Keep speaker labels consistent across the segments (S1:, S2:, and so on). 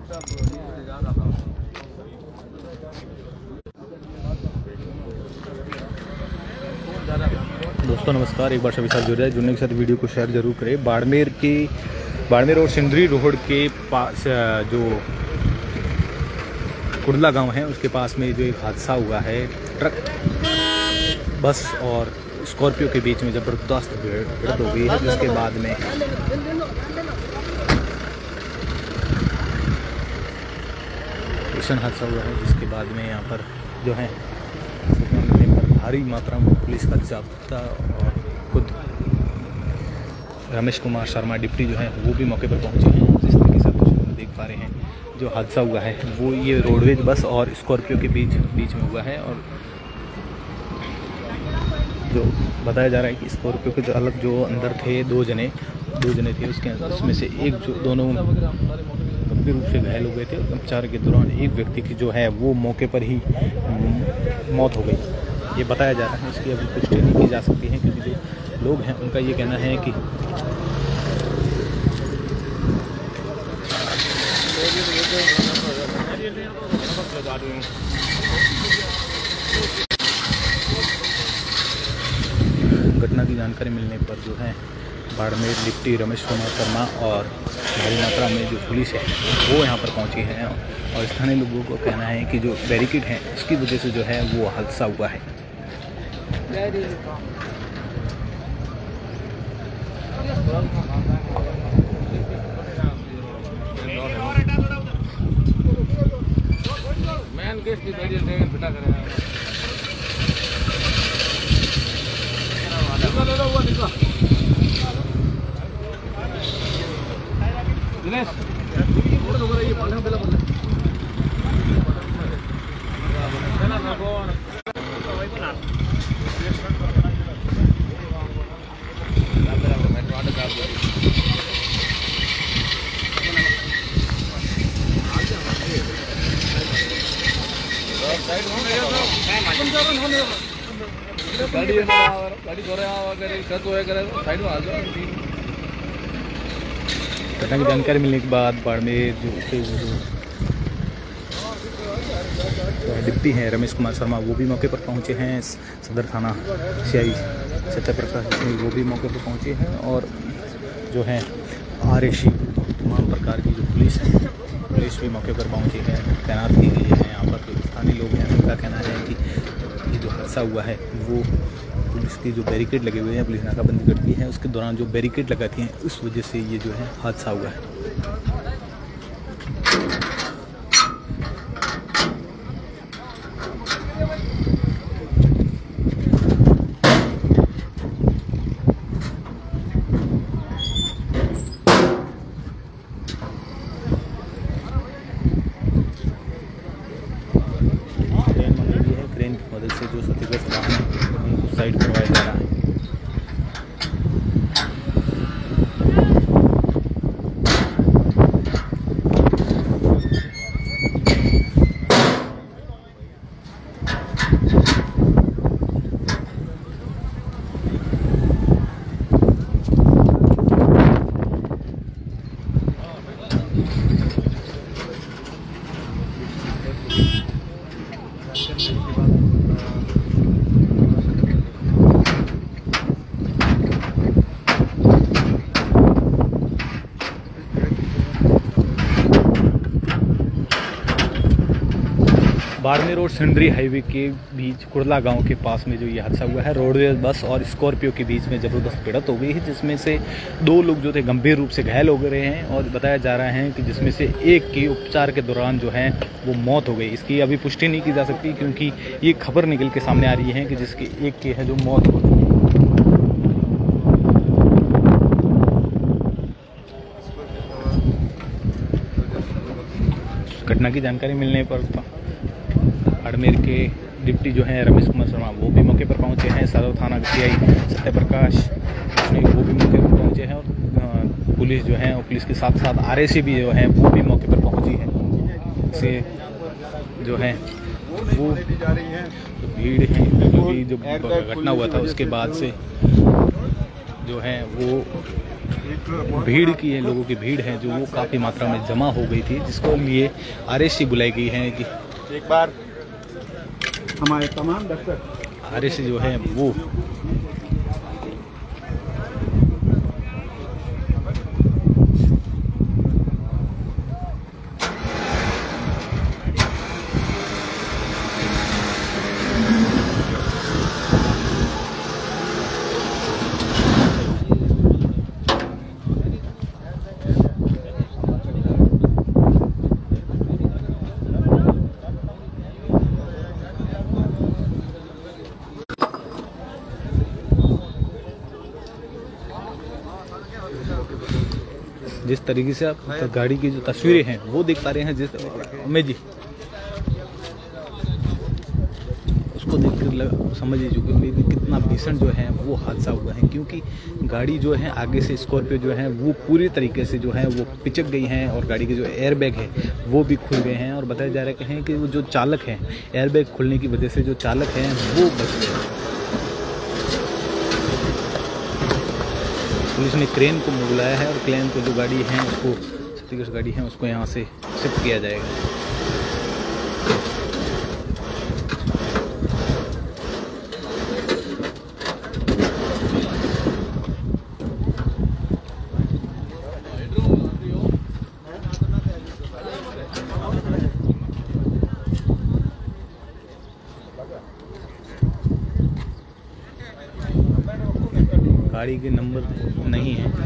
S1: दोस्तों नमस्कार, एक बार सभी साथ जुड़ने के साथ वीडियो को शेयर जरूर करें। बाड़मेर और सिंदरी रोड के पास जो कुर्ला गांव है उसके पास में जो एक हादसा हुआ है, ट्रक बस और स्कॉर्पियो के बीच में ज़बरदस्त भिड़ंत हो गई है, जिसके बाद में भीषण हादसा हुआ है, जिसके बाद में यहाँ पर जो है भारी मात्रा में पुलिस का जाब्ता और खुद रमेश कुमार शर्मा डिप्टी जो है वो भी मौके पर पहुंचे हैं। जिस तरीके से आप देख पा रहे हैं, जो हादसा हुआ है वो ये रोडवेज बस और स्कॉर्पियो के बीच में हुआ है। और जो बताया जा रहा है कि स्कॉर्पियो के जो अलग जो अंदर थे दो जने थे, उसमें से एक जो दोनों गंभीर रूप से घायल हो गए थे। उपचार के दौरान एक व्यक्ति की जो है वो मौके पर ही मौत हो गई, ये बताया जा रहा है। इसकी अभी पुष्टि नहीं की जा सकती है, क्योंकि जो लोग हैं उनका ये कहना है कि घटना की जानकारी मिलने पर जो है बाड़मेर डिप्टी रमेश कुमार शर्मा और भारी मात्रा में जो पुलिस है वो यहाँ पर पहुँची है। और स्थानीय लोगों को कहना है कि जो बैरिकेड है उसकी वजह से जो है वो हादसा हुआ है।
S2: मैन केस की बेटा करें दिनेश
S1: घटना की जानकारी मिलने के बाद बाड़मेर जो डिप्टी हैं रमेश कुमार शर्मा वो भी मौके पर पहुंचे हैं। सदर थाना CI सत्यप्रकाश वो भी मौके पर पहुंचे हैं। और जो है RAC तमाम प्रकार की जो पुलिस भी मौके पर पहुंची है, तैनात की गई है। यहाँ पर जो स्थानीय लोग हैं उनका कहना है कि ये जो हादसा हुआ है वो पुलिस की जो बैरिकेड लगे हुए हैं, पुलिस नाकाबंदी करती है, उसके दौरान जो बैरिकेड लगाती हैं उस वजह से ये जो है हादसा हुआ है। क्रेन की मदद से जो क्षतिग्रस्त वाहन है उनको साइड करवाया जा रहा है। बाड़मेर और सिंदरी हाईवे के बीच कुर्ला गांव के पास में जो ये हादसा हुआ है, रोडवेज बस और स्कॉर्पियो के बीच में ज़बरदस्त भिड़ंत हो गई है, जिसमें से दो लोग जो थे गंभीर रूप से घायल हो गए हैं। और बताया जा रहा है कि जिसमें से एक की उपचार के दौरान जो है वो मौत हो गई। इसकी अभी पुष्टि नहीं की जा सकती, क्योंकि ये खबर निकल के सामने आ रही है कि जिसकी एक की है जो मौत हो गई। घटना की जानकारी मिलने पर बाड़मेर के डिप्टी जो हैं रमेश कुमार शर्मा वो भी मौके पर पहुंचे हैं। सदर थाना CI सत्यप्रकाश वो भी मौके पर पहुंचे हैं। और पुलिस जो है और पुलिस के साथ साथ RAC भी जो है वो भी मौके पर पहुंची है। से जो है वो भीड़ है, क्योंकि जो घटना हुआ था उसके बाद से जो है वो भीड़ की है, लोगों की भीड़ है जो वो काफ़ी मात्रा में जमा हो गई थी, जिसको लिए आरएससी बुलाई गई है कि
S3: एक बार हमारे तमाम दर्शक
S1: आरएससी जो है वो जिस तरीके से आप गाड़ी की जो तस्वीरें हैं वो देख पा रहे हैं, जिस उमेश जी उसको देख कर समझ लीजिए कि कितना भीषण जो है वो हादसा हुआ है, क्योंकि गाड़ी जो है आगे से स्कॉर्पियो जो है वो पूरी तरीके से जो है वो पिचक गई हैं और गाड़ी के जो एयरबैग है वो भी खुल गए हैं। और बताया जा रहा है कि वो जो चालक है, एयरबैग खुलने की वजह से जो चालक हैं वो बच गए। पुलिस ने क्रेन को बुलाया है और क्रेन को जो गाड़ी है उसको क्षतिग्रस्त गाड़ी है उसको यहाँ से शिफ्ट किया जाएगा। गाड़ी के नंबर नहीं है।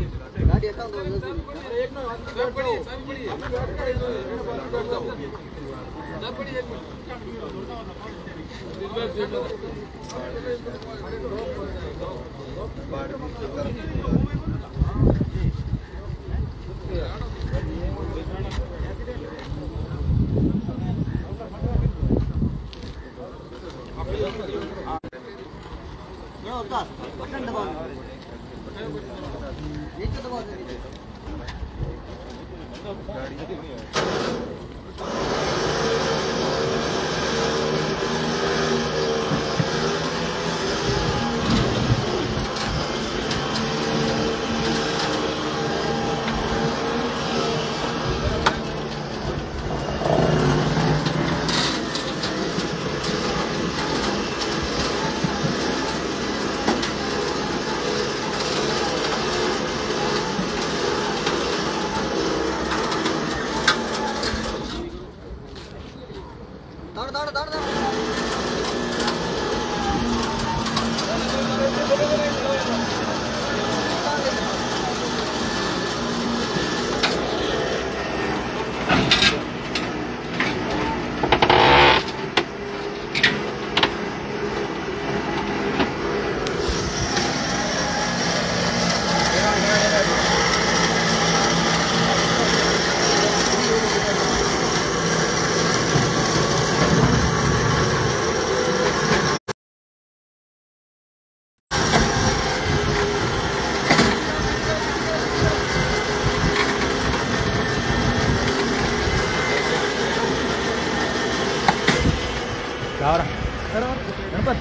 S1: क्या हो रहा गणपत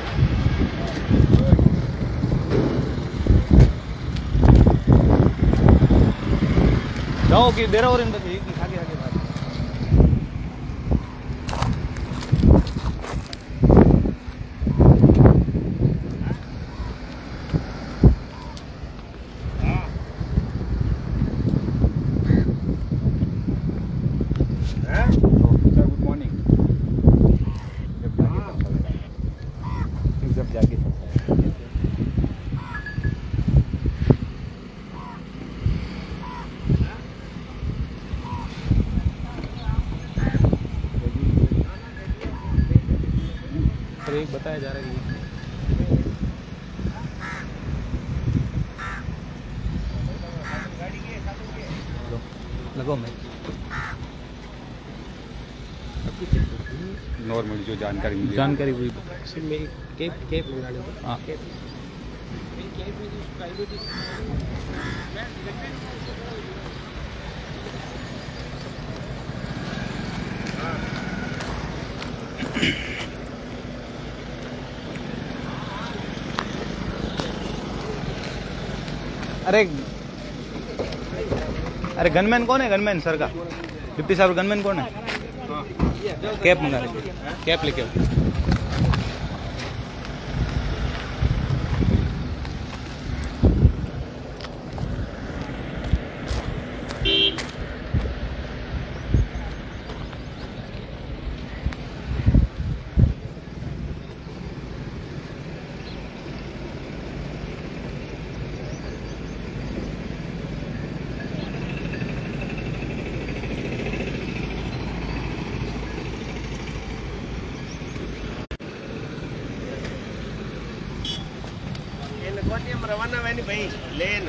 S1: जाओ कि देर और आगे आगे
S3: गुड मॉर्निंग। जब जाके
S1: सर एक बताया जा रहा है कि लगो मैं
S3: नॉर्मल जो जानकारी
S1: जानकारी हुई हाँ अरे अरे गनमैन कौन है? गनमैन सर का डिप्टी साहब गनमैन कौन है? कैप मंगा लीजिए, कैप लेके आओ।
S3: रवाना वैनी भाई लेन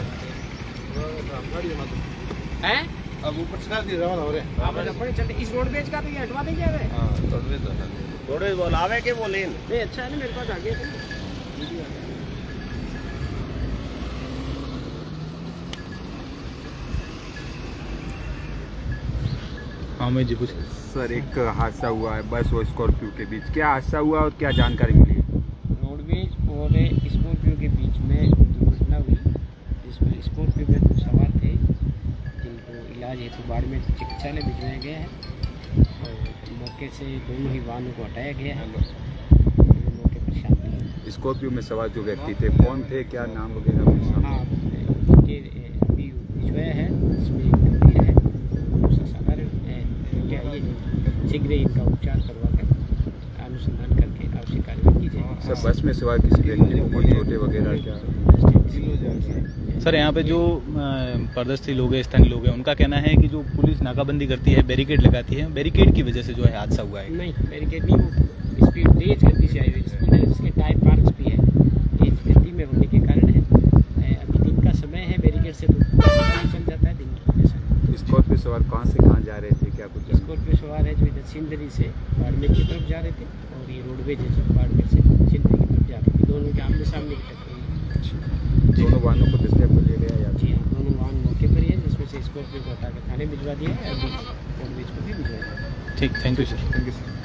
S2: हैं?
S3: अब ऊपर से कर दी रवाना हो रहे
S2: आप अपने चलते इस रोडवेज का तो ये हटवा देंगे हमें?
S3: हां थोड़े बोल आवे के वो लेन
S2: नहीं अच्छा है ना, मेरे पास आगे
S1: हाँ मैं जी कुछ
S3: सर एक हादसा हुआ है बस और स्कॉर्पियो के बीच। क्या हादसा हुआ और क्या जानकारी मिली?
S2: रोडवेज और स्कॉर्पियो के बीच में दुर्घटना हुई, जिसमें स्कॉर्पियो में कुछ सवार थे जिनको इलाज हेतु बाड़मेर चिकित्सालय भिजवाया गया है और मौके से दोनों ही वाहनों को हटाया गया है। मौके पर शांति।
S3: स्कॉर्पियो में सवार जो व्यक्ति थे कौन थे, क्या नाम वगैरह?
S2: हाँ अभी भिजवाया है, इसमें एक गंभीर है, दूसरा साधारण है। क्या ये शीघ्र इनका उपचार करवा कर अनुसंधान करके आवश्यक कार्रवाई की जाएगी।
S3: सर बस में सवार किसी व्यक्ति को कोई चोटें वगैरह क्या?
S1: सर यहाँ पे जो प्रदर्शनी लोग हैं, स्थानीय लोग हैं, उनका कहना है कि जो पुलिस नाकाबंदी करती है, बैरिकेड लगाती है, बैरिकेड की वजह से जो है हादसा हुआ है।
S2: नहीं बैरिकेड नहीं, वो स्पीड तेज गति से आई हुई स्पीड है, जिसके टायर पार्क्स भी है, तेज गति में होने के कारण है। अभी दिन का समय है, बैरिकेड से तो पता नहीं चल जाता है दिन की जैसा।
S3: स्कॉर्पियो सवार कहाँ से कहाँ जा रहे थे, क्या कुछ?
S2: स्कॉर्पियो सवार है जो इधर सिंदरी से बाड़मेर की तरफ जा रहे थे और ये रोडवेज है जो बाड़मेर से सिंदरी की तरफ जा रहे थे। दोनों के आमने सामने की टक्कर हुई।
S3: दोनों वाहनों को डिस्टर्ब कर लिया गया या?
S2: जी हाँ, दोनों वाहन मौके पर ही है, जिसमें से स्कॉर्पियो को हटा के थाने भिजवा दिया है, अभी रोडवेज को भी भिजवा दिया।
S1: ठीक, thank you sir.
S3: Thank you sir.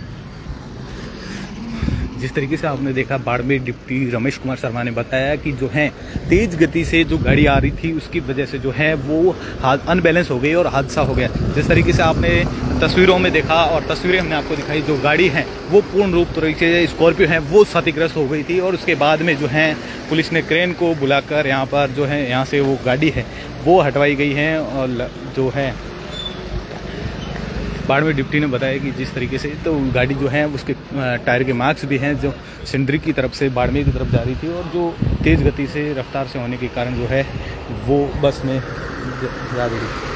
S1: जिस तरीके से आपने देखा, बाड़मेर डिप्टी रमेश कुमार शर्मा ने बताया कि जो है तेज गति से जो गाड़ी आ रही थी उसकी वजह से जो है वो अनबैलेंस हो गई और हादसा हो गया। जिस तरीके से आपने तस्वीरों में देखा और तस्वीरें हमने आपको दिखाई, जो गाड़ी है वो पूर्ण रूप तरीके से स्कॉर्पियो है वो क्षतिग्रस्त हो गई थी और उसके बाद में जो है पुलिस ने क्रेन को बुलाकर यहाँ पर जो है यहाँ से वो गाड़ी है वो हटवाई गई है। और जो है बाड़मेर डिप्टी ने बताया कि जिस तरीके से तो गाड़ी जो है उसके टायर के मार्क्स भी हैं जो सिंदरी की तरफ से बाड़मेर की तरफ जा रही थी और जो तेज़ गति से रफ्तार से होने के कारण जो है वो बस में जा रही थी।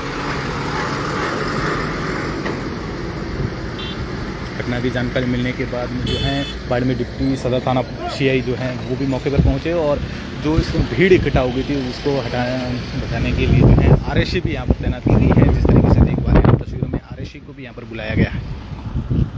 S1: घटना की जानकारी मिलने के बाद में जो है बाड़मेर डिप्टी सदर थाना सीआई जो है वो भी मौके पर पहुंचे और जो इसमें भीड़ इकट्ठा हो गई थी उसको बचाने के लिए जो है आरएससी भी यहाँ पर तैनात की गई है। जिस तरीके से देख पा रहे हैं तस्वीरों में, आरएससी को भी यहाँ पर बुलाया गया है।